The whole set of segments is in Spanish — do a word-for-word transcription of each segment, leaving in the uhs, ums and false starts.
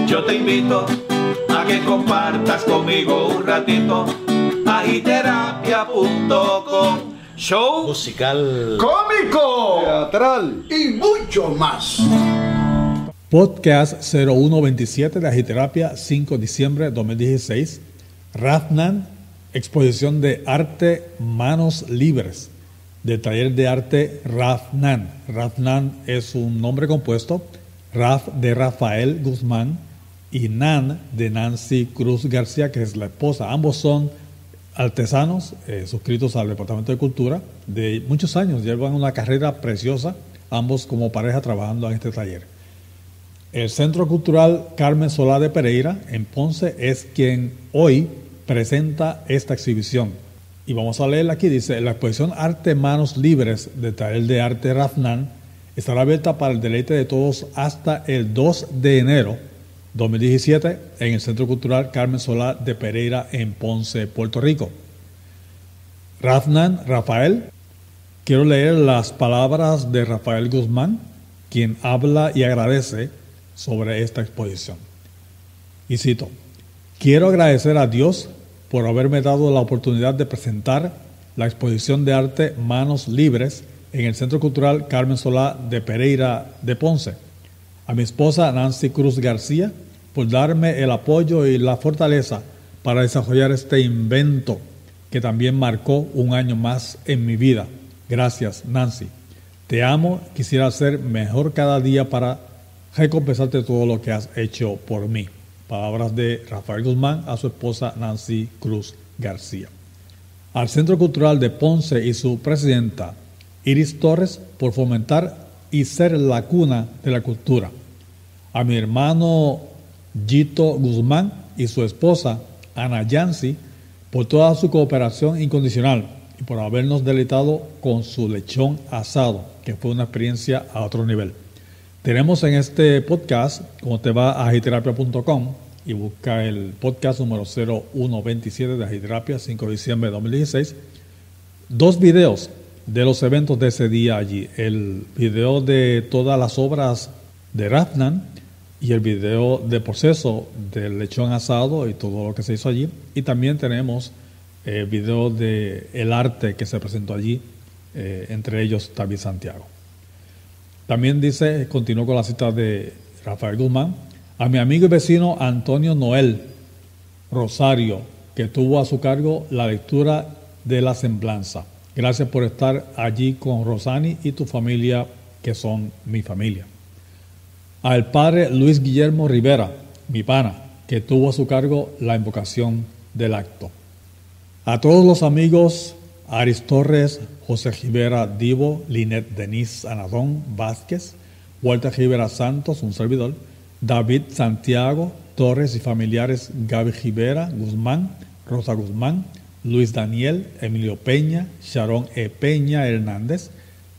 Yo te invito a que compartas conmigo un ratito. Agiterapia punto com. Show musical, cómico, teatral y mucho más. Podcast cero uno veintisiete de Agiterapia, cinco de diciembre de dos mil dieciséis. Rafnan, exposición de arte Manos Libres, del taller de arte Rafnan. Rafnan es un nombre compuesto, Raf de Rafael Guzmán y Nan de Nancy Cruz García, que es la esposa. Ambos son artesanos eh, suscritos al Departamento de Cultura de muchos años. Llevan una carrera preciosa, ambos como pareja trabajando en este taller. El Centro Cultural Carmen Solá de Pereira en Ponce es quien hoy presenta esta exhibición. Y vamos a leerla aquí. Dice: la exposición Arte Manos Libres del taller de arte Rafnan estará abierta para el deleite de todos hasta el dos de enero dos mil diecisiete en el Centro Cultural Carmen Solá de Pereira en Ponce, Puerto Rico. Rafnan, Rafael. Quiero leer las palabras de Rafael Guzmán, quien habla y agradece sobre esta exposición. Y cito: quiero agradecer a Dios por haberme dado la oportunidad de presentar la exposición de arte Manos Libres en el Centro Cultural Carmen Solá de Pereira de Ponce. A mi esposa Nancy Cruz García por darme el apoyo y la fortaleza para desarrollar este invento que también marcó un año más en mi vida. Gracias, Nancy. Te amo, quisiera ser mejor cada día para recompensarte todo lo que has hecho por mí. Palabras de Rafael Guzmán a su esposa Nancy Cruz García. Al Centro Cultural de Ponce y su presidenta Iris Torres por fomentar y ser la cuna de la cultura. A mi hermano Gito Guzmán y su esposa Ana Yancy por toda su cooperación incondicional y por habernos deleitado con su lechón asado, que fue una experiencia a otro nivel. Tenemos en este podcast, como te va a agiterapia punto com y busca el podcast número cero uno veintisiete de Agiterapia, cinco de diciembre de dos mil dieciséis, dos videos de los eventos de ese día allí. El video de todas las obras de Rafnan y el video de proceso del lechón asado y todo lo que se hizo allí. Y también tenemos el video de el arte que se presentó allí, eh, entre ellos David Santiago. También dice, continuó con la cita de Rafael Guzmán: a mi amigo y vecino Antonio Noel Rosario, que tuvo a su cargo la lectura de la semblanza. Gracias por estar allí con Rosani y tu familia, que son mi familia. Al padre Luis Guillermo Rivera, mi pana, que tuvo a su cargo la invocación del acto. A todos los amigos Aris Torres, José Rivera Divo, Linet Denise Anadón Vázquez, Walter Rivera Santos, un servidor, David Santiago Torres y familiares Gaby Rivera Guzmán, Rosa Guzmán, Luis Daniel, Emilio Peña, Sharon E. Peña Hernández,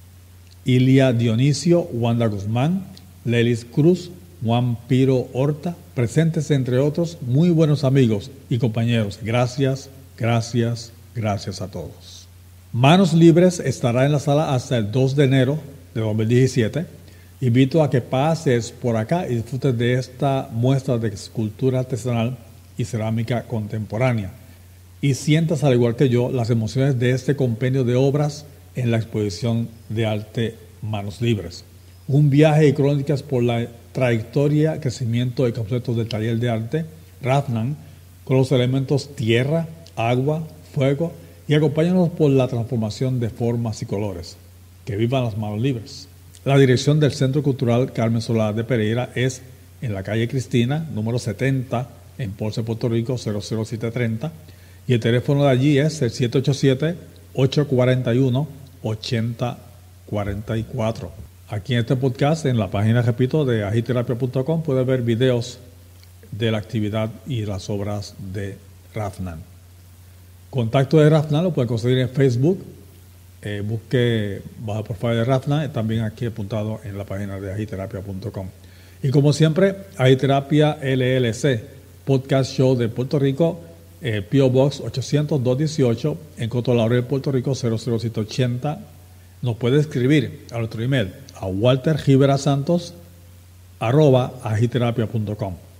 Ilia Dionisio, Wanda Guzmán, Lelis Cruz, Juan Piro Horta, presentes entre otros muy buenos amigos y compañeros. Gracias, gracias, gracias a todos. Manos Libres estará en la sala hasta el dos de enero de dos mil diecisiete. Invito a que pases por acá y disfrutes de esta muestra de escultura artesanal y cerámica contemporánea. Y sientas, al igual que yo, las emociones de este compendio de obras en la exposición de arte Manos Libres. Un viaje y crónicas por la trayectoria, crecimiento y conceptos del taller de arte Rafnan con los elementos tierra, agua, fuego, y acompáñanos por la transformación de formas y colores. Que vivan las manos libres. La dirección del Centro Cultural Carmen Solá de Pereira es en la calle Cristina, número setenta, en Ponce, Puerto Rico, cero cero siete tres cero. Y el teléfono de allí es el siete ocho siete, ocho cuatro uno, ocho cero cuatro cuatro. Aquí en este podcast, en la página, repito, de agiterapia punto com, puedes ver videos de la actividad y las obras de Rafnan. Contacto de Rafnan lo pueden conseguir en Facebook. Eh, busque bajo el profile de Rafnan, también aquí apuntado en la página de agiterapia punto com. Y como siempre, Agiterapia L L C, podcast show de Puerto Rico, eh, P O Box ochocientos dos dieciocho, en Coto Laurel, Puerto Rico, cero cero siete ochenta. Nos puede escribir a nuestro email a walter rivera santos arroba agiterapia punto com.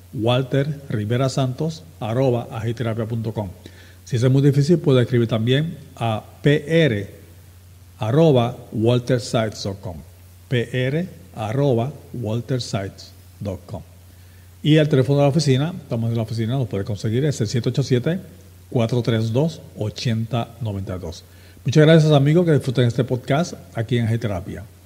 walter rivera santos arroba agiterapia punto com. Si es muy difícil, puede escribir también a pr arroba waltersites punto com. pr arroba waltersites punto com. Y el teléfono de la oficina, estamos en la oficina, lo puede conseguir, es el siete ocho siete, cuatro tres dos, ocho cero nueve dos. Muchas gracias, amigos, que disfruten este podcast aquí en Agiterapia.